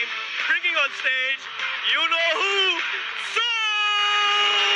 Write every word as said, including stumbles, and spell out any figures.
time, bringing on stage, you know who? Soul!